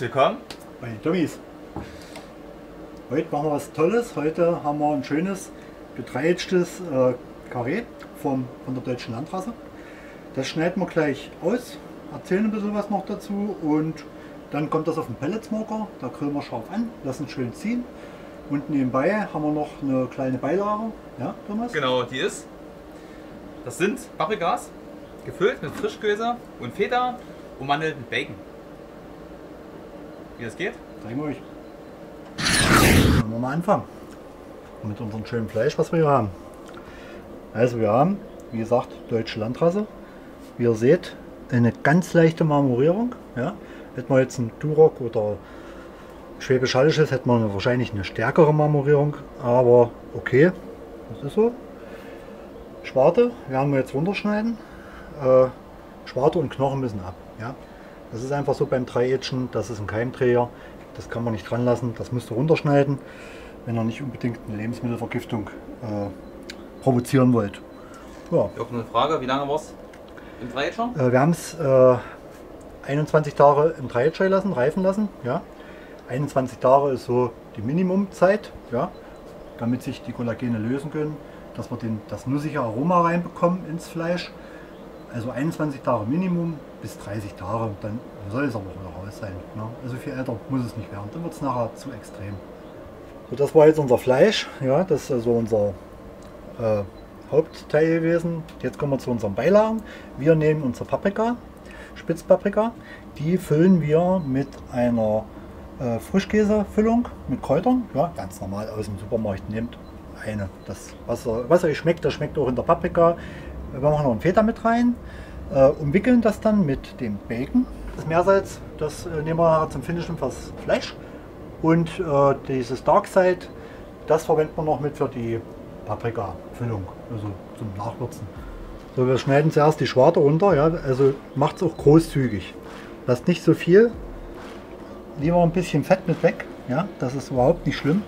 willkommen bei den Tommys. Heute machen wir was Tolles. Heute haben wir ein schönes gedreiecktes Karree von der Deutschen Landrasse. Das schneiden wir gleich aus, erzählen ein bisschen was noch dazu und dann kommt das auf den Pelletsmoker. Da grillen wir scharf an, lassen es schön ziehen. Und nebenbei haben wir noch eine kleine Beilage. Ja, Thomas? Genau, das sind Paprikas, gefüllt mit Frischkäse und Feta, ummantelt mit Bacon. Wie das geht? Zeigen wir euch. Wollen wir mal anfangen mit unserem schönen Fleisch, was wir hier haben. Also wir haben, wie gesagt, Deutsche Landrasse. Wie ihr seht, eine ganz leichte Marmorierung. Ja. Hätten wir jetzt einen Duroc oder Schwäbisch Hallisches, hätten wir wahrscheinlich eine stärkere Marmorierung, aber okay, das ist so. Schwarte werden wir jetzt runterschneiden. Schwarte und Knochen müssen ab. Ja. Das ist einfach so beim Dreieckchen, das ist ein Keimträger, das kann man nicht dran lassen, das müsst ihr runterschneiden, wenn ihr nicht unbedingt eine Lebensmittelvergiftung provozieren wollt. Ja. Ich habe eine Frage, wie lange war es im Dreieckchen? Wir haben es 21 Tage im Dreieckchen reifen lassen. Ja. 21 Tage ist so die Minimumzeit, ja, damit sich die Kollagene lösen können, dass wir das nussige Aroma reinbekommen ins Fleisch. Also 21 Tage Minimum bis 30 Tage, dann soll es aber auch raus sein. Ne? Also viel älter muss es nicht werden, dann wird es nachher zu extrem. So, das war jetzt unser Fleisch, ja, das ist also unser Hauptteil gewesen. Jetzt kommen wir zu unseren Beilagen. Wir nehmen unsere Paprika, Spitzpaprika, die füllen wir mit einer Frischkäsefüllung mit Kräutern, ja, ganz normal aus dem Supermarkt. Nehmt eine, das, was euch schmeckt, das schmeckt auch in der Paprika. Wir machen noch ein Feta mit rein, umwickeln das dann mit dem Bacon. Das Meersalz, das nehmen wir zum Finishen fürs Fleisch. Und dieses Dark Side, das verwenden wir noch mit für die Paprika-Füllung, also zum Nachwürzen. So, wir schneiden zuerst die Schwarte runter, ja, also macht es auch großzügig. Lasst nicht so viel, lieber ein bisschen Fett mit weg, ja, das ist überhaupt nicht schlimm.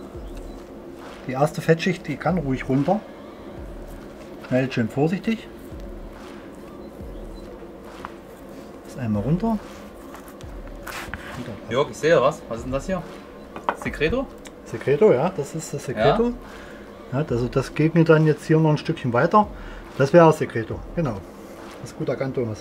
Die erste Fettschicht, die kann ruhig runter. Schneidet schön vorsichtig. Das einmal runter. Jörg, ich sehe was. Was ist denn das hier? Secreto? Secreto, ja, das ist das Secreto. Ja, also das geht mir dann jetzt hier noch ein Stückchen weiter. Das wäre das Secreto, genau. Das ist gut erkannt, Thomas.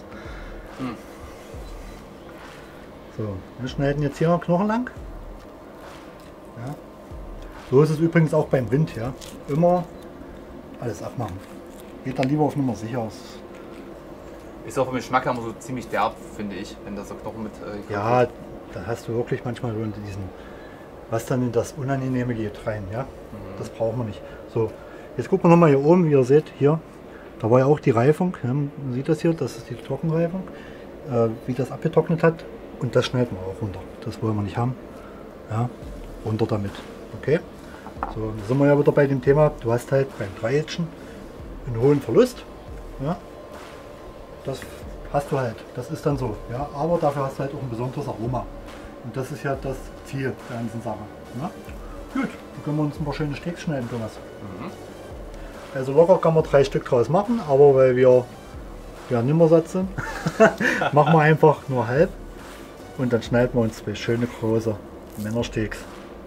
So, wir schneiden jetzt hier noch Knochen lang. Ja. So ist es übrigens auch beim Rind, ja. Immer alles abmachen. Geht dann lieber auf Nummer sicher aus. Ist auch vom Geschmack her so ziemlich derb, finde ich, wenn das so Knochen mit. Ja, da hast du wirklich manchmal so diesen, was dann in das Unangenehme geht rein, ja. Das brauchen wir nicht. So, jetzt gucken wir nochmal hier oben, wie ihr seht, hier, da war ja auch die Reifung. Ja, man sieht das hier, das ist die Trockenreifung, wie das abgetrocknet hat. Und das schneiden wir auch runter. Das wollen wir nicht haben. Ja, runter damit. Okay. So, da sind wir ja wieder bei dem Thema, du hast halt beim Dreieckchen einen hohen Verlust. Ja, das hast du halt, das ist dann so. Ja, aber dafür hast du halt auch ein besonderes Aroma. Und das ist ja das Ziel der ganzen Sache. Ja? Gut, dann können wir uns ein paar schöne Steaks schneiden, Thomas. Also locker kann man 3 Stück draus machen, aber weil wir ja nimmer satt sind, machen wir einfach nur halb. Und dann schneiden wir uns 2 schöne große Männersteaks.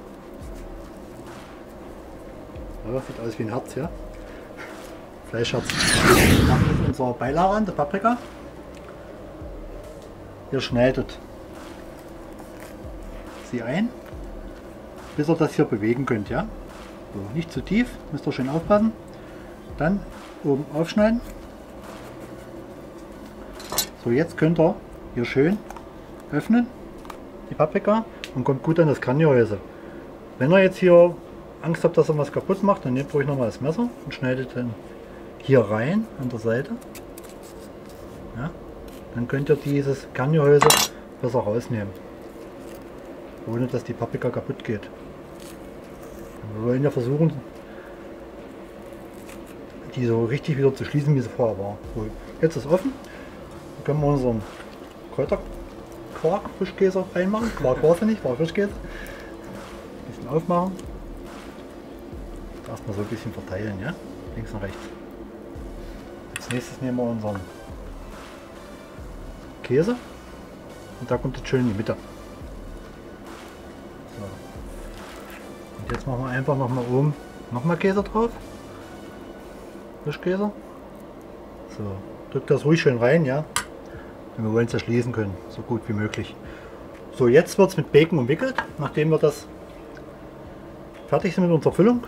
Ja, sieht aus wie ein Herz, ja? Fleischherz. Wir machen jetzt unser Beilage an, der Paprika. Ihr schneidet sie ein, bis ihr das hier bewegen könnt, ja? So, nicht zu tief, müsst ihr schön aufpassen. Dann oben aufschneiden. So, jetzt könnt ihr hier schön öffnen, die Paprika, und kommt gut an das Kranngehäuse. Wenn ihr jetzt hier Angst habt, dass er was kaputt macht, dann nehmt ruhig nochmal das Messer und schneidet dann hier rein an der Seite. Ja, dann könnt ihr dieses Kranngehäuse besser rausnehmen, ohne dass die Paprika kaputt geht. Wir wollen ja versuchen, die so richtig wieder zu schließen, wie sie vorher war. So, jetzt ist offen. Dann können wir unseren Kräuterquark, Frischkäse reinmachen. Quark war es ja nicht, war Frischkäse. Ein bisschen aufmachen. Erstmal so ein bisschen verteilen, ja? Links und rechts. Als nächstes nehmen wir unseren Käse und da kommt jetzt schön in die Mitte. Und jetzt machen wir einfach nochmal oben nochmal Käse drauf. Frischkäse. So, drückt das ruhig schön rein, ja. Und wir wollen es ja schließen können, so gut wie möglich. So, jetzt wird es mit Bacon umwickelt, nachdem wir das fertig sind mit unserer Füllung.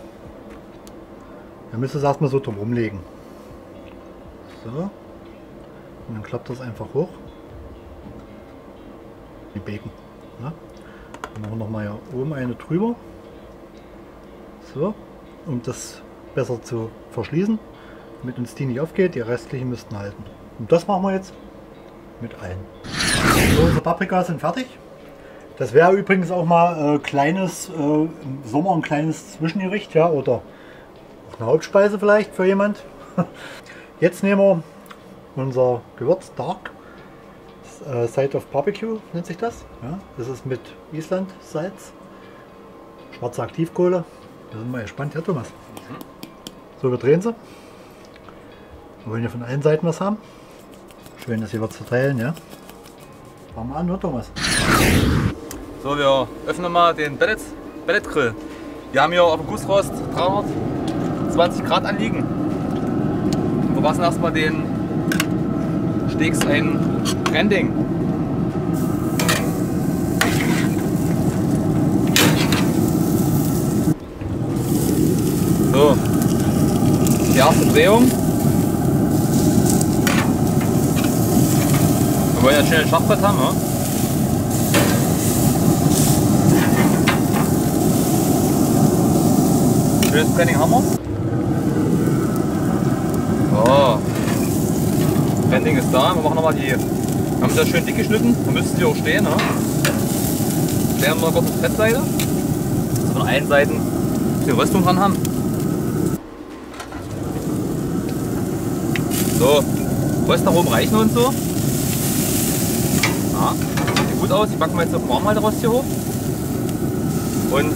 Dann müsst ihr es erstmal so drum rumlegen. So. Und dann klappt das einfach hoch. Die Bacon. Ja. Dann machen wir nochmal hier oben eine drüber. So, um das besser zu verschließen, damit uns die nicht aufgeht. Die restlichen müssten halten. Und das machen wir jetzt mit allen. So, unsere Paprika sind fertig. Das wäre übrigens auch mal kleines im Sommer ein kleines Zwischengericht, ja, oder eine Hauptspeise vielleicht für jemand. Jetzt nehmen wir unser Gewürz Dark Side of Barbecue nennt sich das. Ja, das ist mit Island Salz, schwarze Aktivkohle. Da sind wir gespannt, ja Thomas. So, wir drehen sie. Wir wollen ja von allen Seiten was haben. Schön, dass jeweils verteilen, ja. Fangen wir an, oder Thomas? So, wir öffnen mal den Pellet Grill. Wir haben hier auf dem Gussrost 320 Grad anliegen. Wir lassen erstmal den Steaks ein Branding. So, die erste Drehung. Wir wollen ja schnell ein Schachbrett haben, ne? Schönes Branding haben wir. So. Branding ist da. Wir machen nochmal die. Wir haben es ja schön dick geschnitten. Da müssten sie auch stehen. Ne? Stellen wir kurz auf die Fettseite. Dass wir von allen Seiten die Röstung dran haben. So. Röstaromen reichen uns so. Ja, sieht gut aus. Die backen wir jetzt auf dem Warmhalterost hier hoch. Und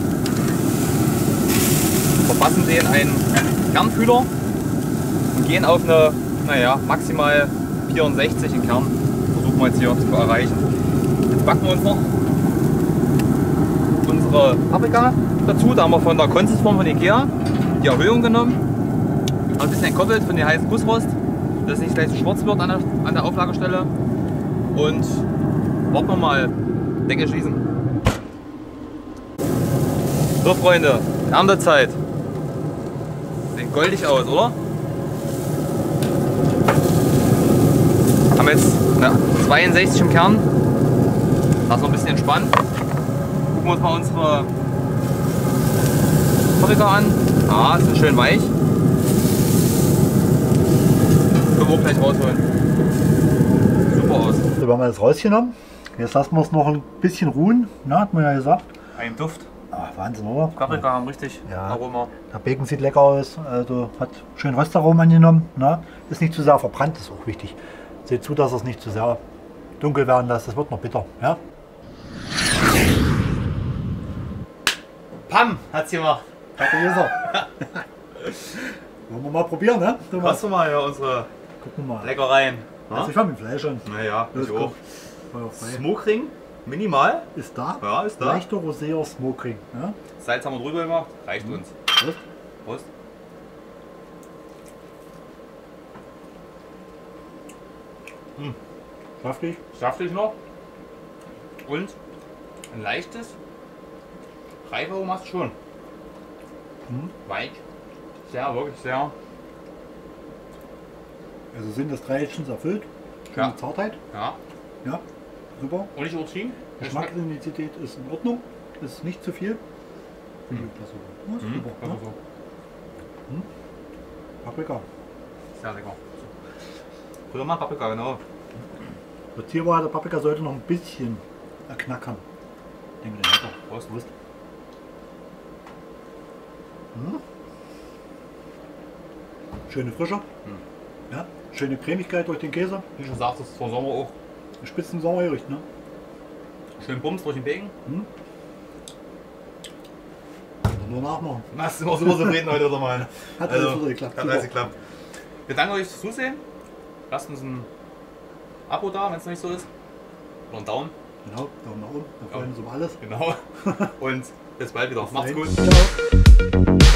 verpassen den einen Kernfühler und gehen auf eine, naja, maximal 64 im Kern. Versuchen wir jetzt hier zu erreichen. Jetzt backen wir uns noch unsere Paprika dazu. Da haben wir von der Konsistform von Ikea die Erhöhung genommen. Ein bisschen entkoppelt von dem heißen Gussrost, dass es nicht gleich so schwarz wird an der Auflagestelle. Und warten wir mal, Deckel schließen. So Freunde, Erntezeit. Sieht goldig aus, oder? Haben jetzt 62 im Kern. Lassen wir ein bisschen entspannen. Gucken wir uns mal unsere Paprika an. Ah, sind schön weich. Können wir auch gleich rausholen. Super aus. So, wir haben das rausgenommen. Jetzt lassen wir es noch ein bisschen ruhen. Na, hat man ja gesagt. Ein Duft. Ah, Wahnsinn, oder? Paprika haben richtig Aroma. Der Bacon sieht lecker aus, also hat schön Röstaromen angenommen. Na? Ist nicht zu sehr verbrannt, ist auch wichtig. Seht zu, dass es nicht zu sehr dunkel werden lässt, das wird noch bitter. Ja? Pam! Hat's gemacht. Danke, Leser. Wollen wir mal probieren, ne? Hast du mal hier unsere Gucken wir mal. Leckereien? Also ich habe mit Fleisch schon. Naja, Los, ich auch. Feuer frei. Smokering, minimal. Ist da. Ja, ist da. Leichter roséer Smokering. Ja? Salz haben wir drüber gemacht, reicht uns. Prost. Prost. Saftig. Saftig noch. Und ein leichtes Reifaroma hast du schon. Weich. Sehr, wirklich sehr. Also sind das 3 Häppchen erfüllt. Schöne Ja. Zartheit. Ja. Ja, super. Und nicht übertrieben. Geschmacksintensität ist in Ordnung. Ist nicht zu viel. Finde ich das super. Ja, ist super. Also Ja. so. Paprika. Sehr lecker. Früher mal Paprika, genau. Der Tierwahl der Paprika sollte noch ein bisschen knackern. Ich denke, der hat er. Prost. Prost. Schöne Frische. Ja, schöne Cremigkeit durch den Käse. Wie schon sagst, das ist vor Sommer auch Spitzen Sommergericht, ne? schön Bums durch den Bacon. Nur nachmachen. Was sind wir super zufrieden heute oder mal? Hat alles wieder geklappt. Hat alles geklappt. Wir danken euch fürs Zusehen. Lasst uns ein Abo da, wenn es noch nicht so ist. Oder einen Daumen. Genau, Daumen nach oben, da freuen wir uns um alles. Genau. Und bis bald wieder. Macht's gut. Ciao.